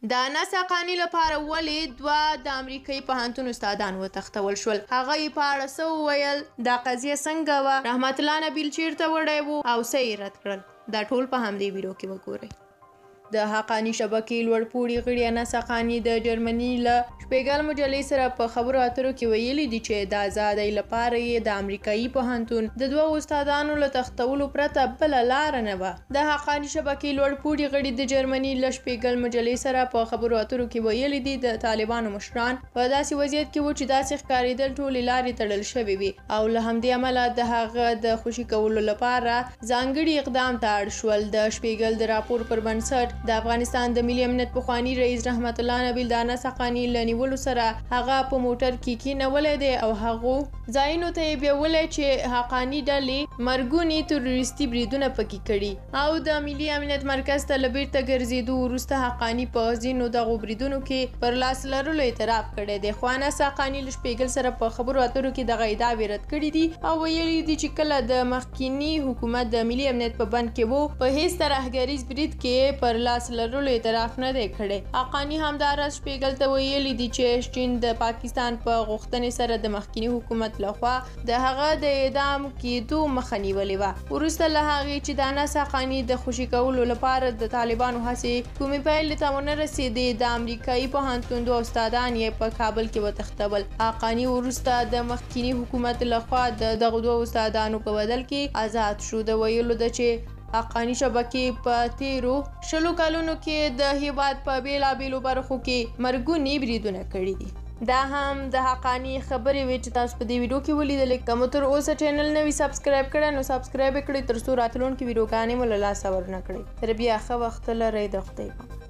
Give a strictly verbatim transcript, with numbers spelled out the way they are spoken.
د انس حقاني لپاره ولې دوه د امریکایي پوهنتون استادان وتښتول شول؟ هغه یې په اړه څه وویل؟ دا قضیه څنګه وه؟ رحمت الله نبیل چیرته وړی و او څه یې رد کړل؟ دا ټول په همدې ویډیو کې وګورئ. د حقاني شبکې لوړپوړي غړي انس حقاني د جرمني له شپېګل مجلې سره په خبرو اترو کې ویلي دي چې د ازادۍ لپاره یې د امریکایي پوهنتون د دوه استادانو له تښتولو پرته بله لاره نه وه. د حقاني شبکې لوړپوړي غړي د جرمني له شپېګل مجلې سره په خبرو اترو کې ویلي دي د طالبانو مشران په داسې وضعیت کې وو چې داسې ښکارېدل ټولې لارې تړل شوې وي او له همدې امله د هغه د خوشي کولو لپاره ځانګړي اقدام ته اړ شول. د شپېګل د راپور پر بنسټ د افغانستان د ملي امنیت پخواني رئیس رحمت الله نبیل د انس حقاني له نیولو سره هغه په موټر کې کېنولی دی او هغو ځایونو ته یې بیولی چې حقاني ډلې مرګوني تروریستي بریدونه پکې کړي او د ملي امنیت مرکز ته له بیرته ګرځېدو وروسته حقاني په ځینو دغو بریدونو کې پر لاس لرلو اعتراف کړی دی. خو انس حقاني له شپېګل سره په خبرو اترو کې دغه ادعاوې رد کړي دي او ویلي دي چې کله د مخکیني حکومت د ملي امنیت په بند کې وو په هیڅ ترهګریز برید کې پر لاس لرلو اعتراف نه دی کړی. حقاني همداراز شپېګل ته ویلي دي چې چین د پاکستان په غوښتنې سره د مخکیني حکومت لخوا د هغه د اعدام کېدو مخه نیولې وه. وروسته له هغې چې د انس حقاني د خوشي کولو لپاره د طالبانو هڅې کومې پایلې ته ونه رسېدې د امریکایي پوهنتون دوه استادان یې په کابل کې وتښتول. حقاني وروسته د مخکیني حکومت لخوا د دغو دوه استادانو په بدل کې آزاد شو. د ویلو ده چې حقاني شبکې په تیرو شلو کلونو کې د هیواد په بیلابیلو برخو کې مرګوني بریدونه کړي دي. دا هم د حقاني خبرې وې چې تاسو په دې ویډیو کې ولیدلې. که مو تر اوسه چینل نه وي سبسکرایب کړی نو سبسکرایب یې کړئ تر څو راتلونکي ویډیوګانې مو له لاسه ورنه کړئ. تر بیا ښه وخت لرئ. د خدای پامان.